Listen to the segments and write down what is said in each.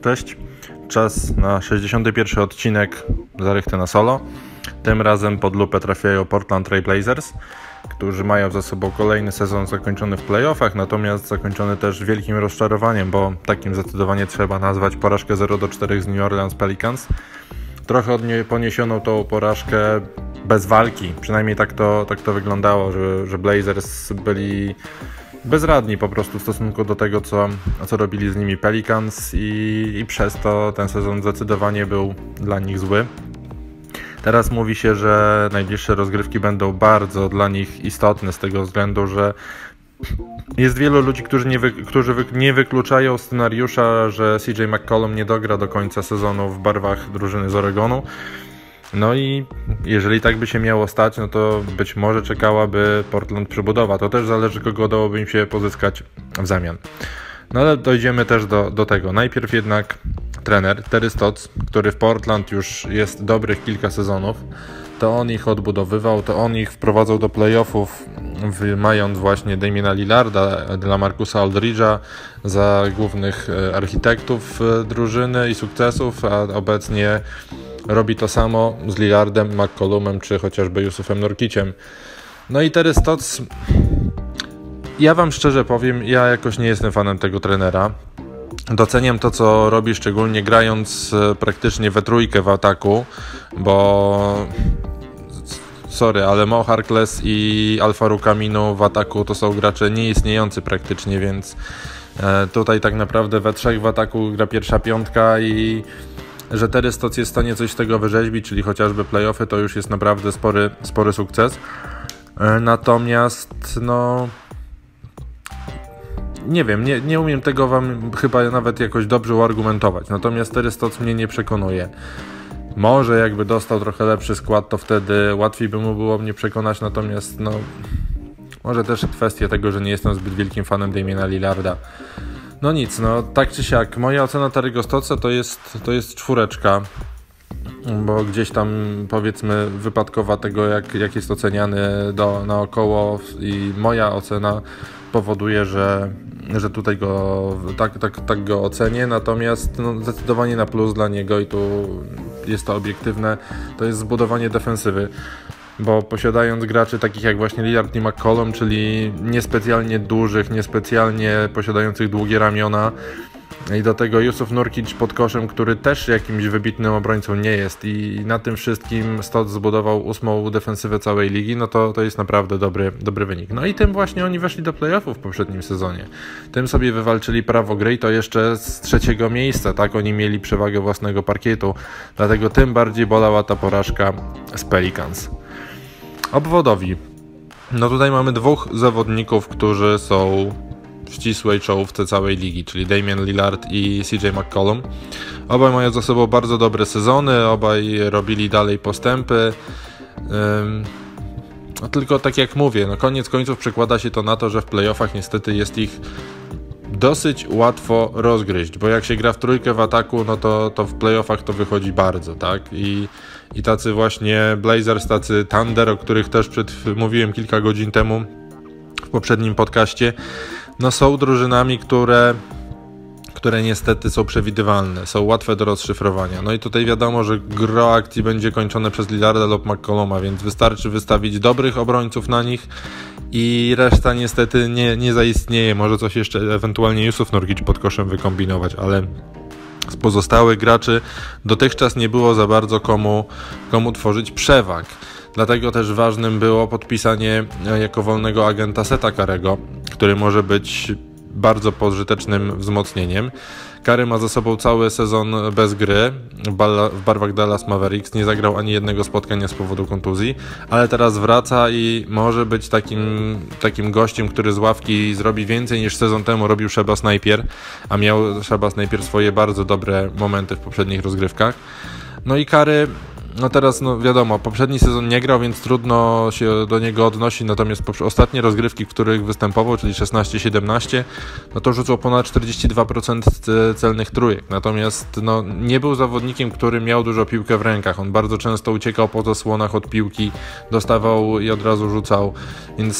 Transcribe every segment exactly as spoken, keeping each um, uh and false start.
Cześć, czas na sześćdziesiąty pierwszy odcinek Zarychty na solo. Tym razem pod lupę trafiają Portland Trail Blazers, którzy mają za sobą kolejny sezon zakończony w playoffach, natomiast zakończony też wielkim rozczarowaniem, bo takim zdecydowanie trzeba nazwać porażkę zero do czterech z New Orleans Pelicans. Trochę od niej poniesiono tą porażkę bez walki, przynajmniej tak to, tak to wyglądało, że, że Blazers byli bezradni po prostu w stosunku do tego, co, co robili z nimi Pelicans i, i przez to ten sezon zdecydowanie był dla nich zły. Teraz mówi się, że najbliższe rozgrywki będą bardzo dla nich istotne z tego względu, że jest wielu ludzi, którzy nie, wy, którzy wy, nie wykluczają scenariusza, że C J McCollum nie dogra do końca sezonu w barwach drużyny z Oregonu. No i jeżeli tak by się miało stać, no to być może czekałaby Portland przebudowa. To też zależy, kogo udałoby im się pozyskać w zamian. No ale dojdziemy też do, do tego. Najpierw jednak trener Terry Stotts, który w Portland już jest dobrych kilka sezonów, to on ich odbudowywał, to on ich wprowadzał do playoffów, mając właśnie Damiana Lillarda, dla Marcusa Aldridge'a za głównych architektów drużyny i sukcesów, a obecnie robi to samo z Lillardem, McCollumem czy chociażby Jusufem Nurkiciem. No i Terry Stotts, ja wam szczerze powiem, ja jakoś nie jestem fanem tego trenera. Doceniam to, co robi, szczególnie grając praktycznie we trójkę w ataku, bo sorry, ale Mo Harkless i Al-Farouq Aminu w ataku to są gracze nieistniejący praktycznie, więc tutaj tak naprawdę we trzech w ataku gra pierwsza piątka i że Terry Stotts jest w stanie coś z tego wyrzeźbić, czyli chociażby playoffy, to już jest naprawdę spory, spory sukces. Natomiast no nie wiem, nie, nie umiem tego wam chyba nawet jakoś dobrze uargumentować. Natomiast Terry Stotts mnie nie przekonuje. Może jakby dostał trochę lepszy skład, to wtedy łatwiej by mu było mnie przekonać, natomiast no może też kwestia tego, że nie jestem zbyt wielkim fanem Damiana Lillarda. No nic, no tak czy siak, moja ocena Terry'ego Stottsa to jest, to jest czwóreczka, bo gdzieś tam powiedzmy wypadkowa tego, jak, jak jest oceniany do, naokoło i moja ocena powoduje, że, że tutaj go tak, tak, tak go ocenię, natomiast no, zdecydowanie na plus dla niego i tu jest to obiektywne, to jest zbudowanie defensywy. Bo posiadając graczy takich jak właśnie Lillard i McCollum, czyli niespecjalnie dużych, niespecjalnie posiadających długie ramiona i do tego Jusuf Nurkic pod koszem, który też jakimś wybitnym obrońcą nie jest i na tym wszystkim Stotts zbudował ósmą defensywę całej ligi, no to to jest naprawdę dobry, dobry wynik. No i tym właśnie oni weszli do playoffów w poprzednim sezonie. Tym sobie wywalczyli prawo gry i to jeszcze z trzeciego miejsca, tak? Oni mieli przewagę własnego parkietu, dlatego tym bardziej bolała ta porażka z Pelicans. Obwodowi. No tutaj mamy dwóch zawodników, którzy są w ścisłej czołówce całej ligi, czyli Damian Lillard i C J McCollum. Obaj mają za sobą bardzo dobre sezony, obaj robili dalej postępy. Ym, no tylko tak jak mówię, no koniec końców przekłada się to na to, że w playoffach niestety jest ich dosyć łatwo rozgryźć, bo jak się gra w trójkę w ataku, no to, to w playoffach to wychodzi bardzo, tak? I, i tacy właśnie Blazers, tacy Thunder, o których też przed, mówiłem kilka godzin temu w poprzednim podcaście, no są drużynami, które, które niestety są przewidywalne, są łatwe do rozszyfrowania. No i tutaj wiadomo, że gro akcji będzie kończone przez Lillarda lub McColluma, więc wystarczy wystawić dobrych obrońców na nich i reszta niestety nie, nie zaistnieje. Może coś jeszcze ewentualnie Jusuf Nurkic pod koszem wykombinować, ale z pozostałych graczy dotychczas nie było za bardzo komu, komu tworzyć przewag. Dlatego też ważnym było podpisanie jako wolnego agenta Setha Curry'ego, który może być bardzo pożytecznym wzmocnieniem. Curry ma za sobą cały sezon bez gry w, bal- w barwach Dallas Mavericks, nie zagrał ani jednego spotkania z powodu kontuzji, ale teraz wraca i może być takim, takim gościem, który z ławki zrobi więcej niż sezon temu robił Shabazz Napier, a miał Shabazz Napier swoje bardzo dobre momenty w poprzednich rozgrywkach. No i Curry, no teraz no wiadomo, poprzedni sezon nie grał, więc trudno się do niego odnosi, natomiast ostatnie rozgrywki, w których występował, czyli szesnaście siedemnaście, no to rzucał ponad czterdzieści dwa procent celnych trójek, natomiast no nie był zawodnikiem, który miał dużo piłkę w rękach, on bardzo często uciekał po zasłonach od piłki, dostawał i od razu rzucał, więc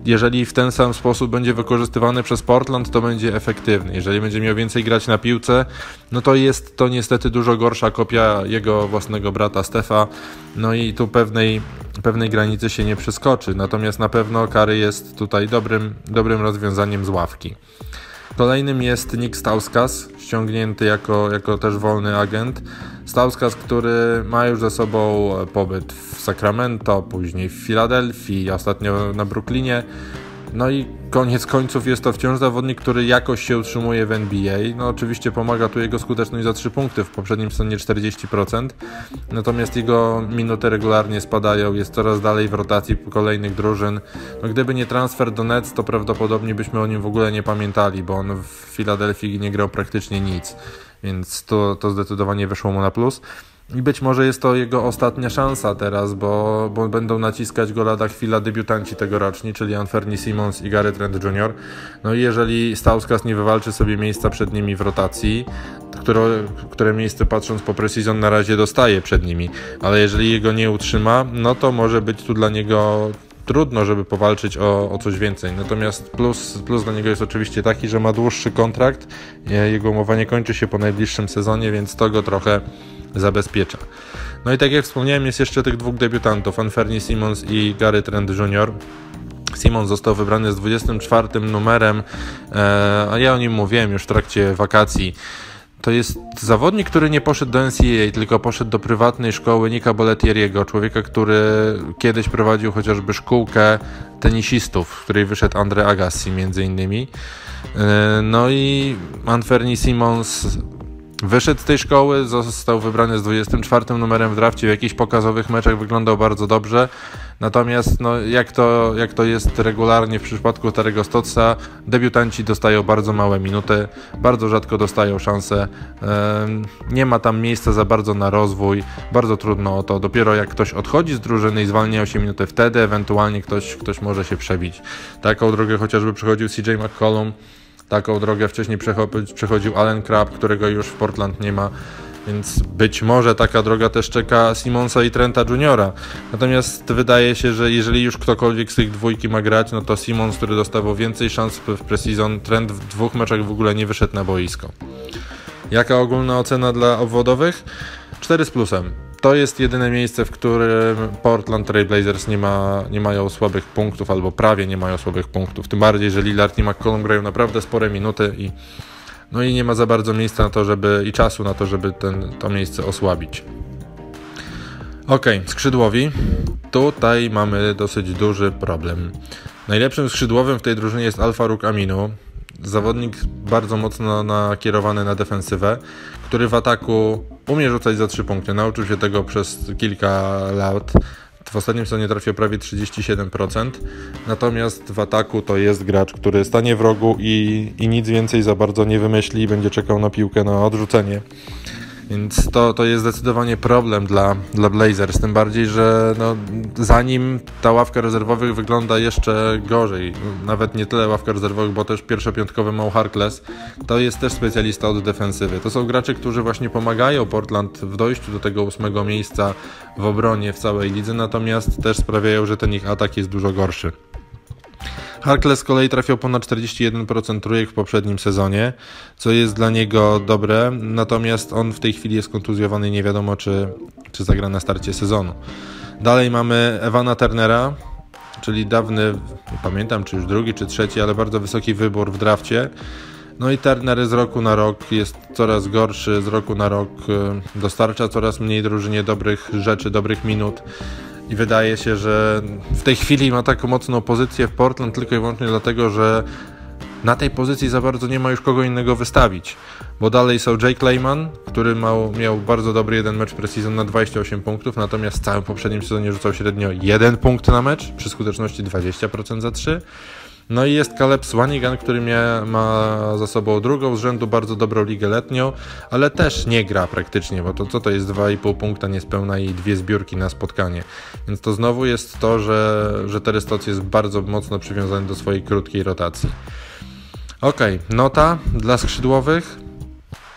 jeżeli w ten sam sposób będzie wykorzystywany przez Portland, to będzie efektywny. Jeżeli będzie miał więcej grać na piłce, no to jest to niestety dużo gorsza kopia jego własnego brata Stefa, no i tu pewnej, pewnej granicy się nie przeskoczy, natomiast na pewno Curry jest tutaj dobrym, dobrym rozwiązaniem z ławki. Kolejnym jest Nick Stauskas, ściągnięty jako, jako też wolny agent. Stauskas, który ma już za sobą pobyt w Sacramento, później w Filadelfii, ostatnio na Brooklynie. No i koniec końców jest to wciąż zawodnik, który jakoś się utrzymuje w N B A. No oczywiście pomaga tu jego skuteczność za trzy punkty, w poprzednim sezonie czterdzieści procent. Natomiast jego minuty regularnie spadają, jest coraz dalej w rotacji kolejnych drużyn. No gdyby nie transfer do Nets, to prawdopodobnie byśmy o nim w ogóle nie pamiętali, bo on w Filadelfii nie grał praktycznie nic. Więc to, to zdecydowanie wyszło mu na plus. I być może jest to jego ostatnia szansa teraz, bo, bo będą naciskać go lada chwila debiutanci tegoroczni, czyli Anthony Simons i Gary Trent junior No i jeżeli Stauskas nie wywalczy sobie miejsca przed nimi w rotacji, które, które miejsce patrząc po preseason na razie dostaje przed nimi, ale jeżeli jego nie utrzyma, no to może być tu dla niego trudno, żeby powalczyć o, o coś więcej. Natomiast plus, plus dla niego jest oczywiście taki, że ma dłuższy kontrakt, jego umowa nie kończy się po najbliższym sezonie, więc to go trochę zabezpiecza. No i tak jak wspomniałem, jest jeszcze tych dwóch debiutantów, Anthony Simons i Gary Trent junior Simons został wybrany z dwudziestym czwartym numerem, e, a ja o nim mówiłem już w trakcie wakacji. To jest zawodnik, który nie poszedł do N C A A, tylko poszedł do prywatnej szkoły Nicka Bollettieriego, człowieka, który kiedyś prowadził chociażby szkółkę tenisistów, w której wyszedł Andre Agassi między innymi. No i Anthony Simons wyszedł z tej szkoły, został wybrany z dwudziestym czwartym numerem w drafcie, w jakichś pokazowych meczach wyglądał bardzo dobrze, natomiast no, jak, to, jak to jest regularnie w przypadku Terry'ego Stottsa, debiutanci dostają bardzo małe minuty, bardzo rzadko dostają szansę, nie ma tam miejsca za bardzo na rozwój, bardzo trudno o to, dopiero jak ktoś odchodzi z drużyny i zwalniają się minuty, wtedy ewentualnie ktoś, ktoś może się przebić. Taką drogę chociażby przechodził C J McCollum, taką drogę wcześniej przechodził Allen Crabbe, którego już w Portland nie ma, więc być może taka droga też czeka Simonsa i Trenta juniora Natomiast wydaje się, że jeżeli już ktokolwiek z tych dwójki ma grać, no to Simons, który dostawał więcej szans w preseason, Trent w dwóch meczach w ogóle nie wyszedł na boisko. Jaka ogólna ocena dla obwodowych? cztery z plusem. To jest jedyne miejsce, w którym Portland Trail Blazers nie, ma, nie mają słabych punktów, albo prawie nie mają słabych punktów. Tym bardziej, że Lillard i McCollum grają naprawdę spore minuty i, no i nie ma za bardzo miejsca na to, żeby i czasu na to, żeby ten, to miejsce osłabić. Ok, skrzydłowi. Tutaj mamy dosyć duży problem. Najlepszym skrzydłowym w tej drużynie jest Al-Farouq Aminu. Zawodnik bardzo mocno nakierowany na defensywę, który w ataku umie rzucać za trzy punkty. Nauczył się tego przez kilka lat. W ostatnim sezonie trafił prawie trzydzieści siedem procent. Natomiast w ataku to jest gracz, który stanie w rogu i, i nic więcej za bardzo nie wymyśli i będzie czekał na piłkę na odrzucenie. Więc to, to jest zdecydowanie problem dla, dla Blazers, tym bardziej, że no, zanim ta ławka rezerwowych wygląda jeszcze gorzej, nawet nie tyle ławka rezerwowych, bo też pierwszopiątkowy Mo Harkless to jest też specjalista od defensywy. To są gracze, którzy właśnie pomagają Portland w dojściu do tego ósmego miejsca w obronie w całej lidze, natomiast też sprawiają, że ten ich atak jest dużo gorszy. Harkless z kolei trafiał ponad czterdzieści jeden procent trójek w poprzednim sezonie, co jest dla niego dobre, natomiast on w tej chwili jest kontuzjowany i nie wiadomo, czy, czy zagra na starcie sezonu. Dalej mamy Evana Turnera, czyli dawny, nie pamiętam czy już drugi czy trzeci, ale bardzo wysoki wybór w drafcie. No i Turner z roku na rok jest coraz gorszy, z roku na rok dostarcza coraz mniej drużynie dobrych rzeczy, dobrych minut. I wydaje się, że w tej chwili ma taką mocną pozycję w Portland tylko i wyłącznie dlatego, że na tej pozycji za bardzo nie ma już kogo innego wystawić. Bo dalej są Jake Layman, który miał, miał bardzo dobry jeden mecz preseason na dwadzieścia osiem punktów, natomiast w całym poprzednim sezonie rzucał średnio jeden punkt na mecz, przy skuteczności dwadzieścia procent za trzy. No i jest Caleb Swanigan, który mia, ma za sobą drugą z rzędu bardzo dobrą ligę letnią, ale też nie gra praktycznie, bo to co to jest dwa i pół punkta niespełna i dwie zbiórki na spotkanie. Więc to znowu jest to, że, że Terry Stotts jest bardzo mocno przywiązany do swojej krótkiej rotacji. Ok, nota dla skrzydłowych.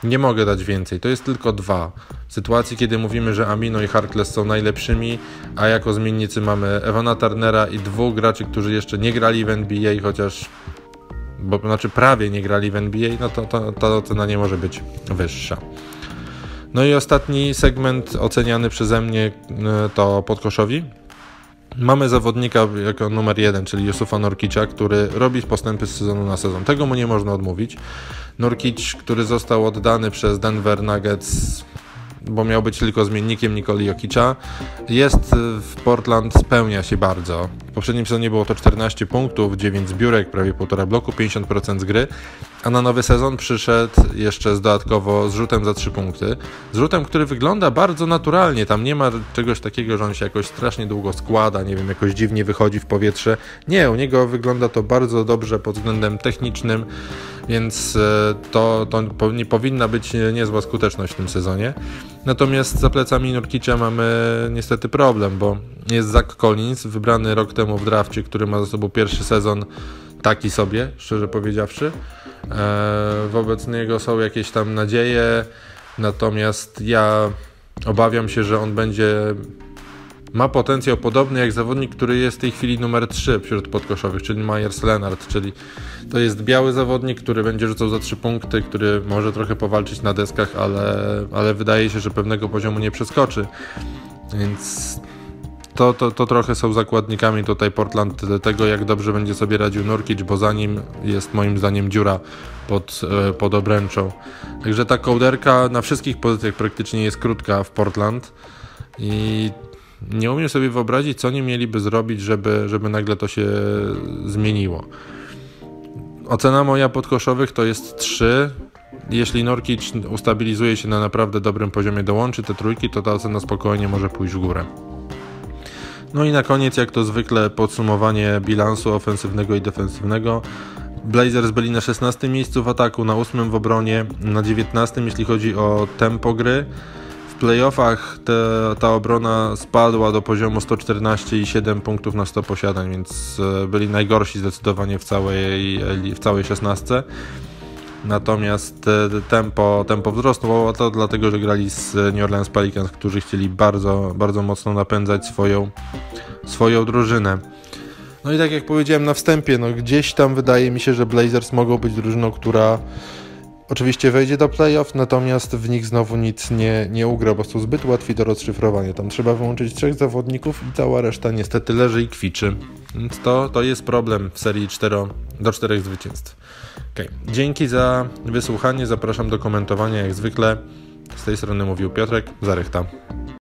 Nie mogę dać więcej, to jest tylko dwa. W sytuacji, kiedy mówimy, że Amino i Harkless są najlepszymi, a jako zmiennicy mamy Evana Turnera i dwóch graczy, którzy jeszcze nie grali w N B A, chociaż bo, znaczy prawie nie grali w N B A, no to, to ta ocena nie może być wyższa. No i ostatni segment oceniany przeze mnie to podkoszowi. Mamy zawodnika jako numer jeden, czyli Jusufa Nurkicza, który robi postępy z sezonu na sezon. Tego mu nie można odmówić. Nurkic, który został oddany przez Denver Nuggets, bo miał być tylko zmiennikiem Nikoli Jokicza, jest w Portland, spełnia się bardzo. W poprzednim sezonie było to czternaście punktów, dziewięć zbiórek, prawie półtora bloku, pięćdziesiąt procent z gry, a na nowy sezon przyszedł jeszcze z dodatkowo z rzutem za trzy punkty. Z rzutem, który wygląda bardzo naturalnie, tam nie ma czegoś takiego, że on się jakoś strasznie długo składa, nie wiem, jakoś dziwnie wychodzi w powietrze. Nie, u niego wygląda to bardzo dobrze pod względem technicznym, więc to, to nie powinna być niezła skuteczność w tym sezonie. Natomiast za plecami Nurkicza mamy niestety problem, bo jest Zach Collins, wybrany rok temu w drafcie, który ma za sobą pierwszy sezon taki sobie, szczerze powiedziawszy. E, wobec niego są jakieś tam nadzieje, natomiast ja obawiam się, że on będzie ma potencjał podobny jak zawodnik, który jest w tej chwili numer trzy wśród podkoszowych, czyli Meyers Leonard, czyli to jest biały zawodnik, który będzie rzucał za trzy punkty, który może trochę powalczyć na deskach, ale, ale wydaje się, że pewnego poziomu nie przeskoczy, więc to, to, to trochę są zakładnikami tutaj Portland tego, jak dobrze będzie sobie radził Nurkic, bo za nim jest moim zdaniem dziura pod, pod obręczą. Także ta kołderka na wszystkich pozycjach praktycznie jest krótka w Portland i nie umiem sobie wyobrazić, co oni mieliby zrobić, żeby, żeby nagle to się zmieniło. Ocena moja podkoszowych to jest trzy. Jeśli Nurkic ustabilizuje się na naprawdę dobrym poziomie, dołączy te trójki, to ta ocena spokojnie może pójść w górę. No i na koniec, jak to zwykle, podsumowanie bilansu ofensywnego i defensywnego. Blazers byli na szesnastym miejscu w ataku, na ósmym w obronie, na dziewiętnastym jeśli chodzi o tempo gry. W playoffach te, ta obrona spadła do poziomu sto czternaście i siedem punktów na sto posiadań, więc byli najgorsi zdecydowanie w całej, w całej szesnastce. Natomiast tempo, tempo wzrosło, to dlatego, że grali z New Orleans Pelicans, którzy chcieli bardzo, bardzo mocno napędzać swoją, swoją drużynę. No i tak jak powiedziałem na wstępie, no gdzieś tam wydaje mi się, że Blazers mogą być drużyną, która oczywiście wejdzie do playoff, natomiast w nich znowu nic nie, nie ugra, bo są zbyt łatwi do rozszyfrowania. Tam trzeba wyłączyć trzech zawodników i cała reszta niestety leży i kwiczy. Więc to, to jest problem w serii cztero, do czterech zwycięstw. Okay. Dzięki za wysłuchanie, zapraszam do komentowania jak zwykle. Z tej strony mówił Piotrek Zarychta.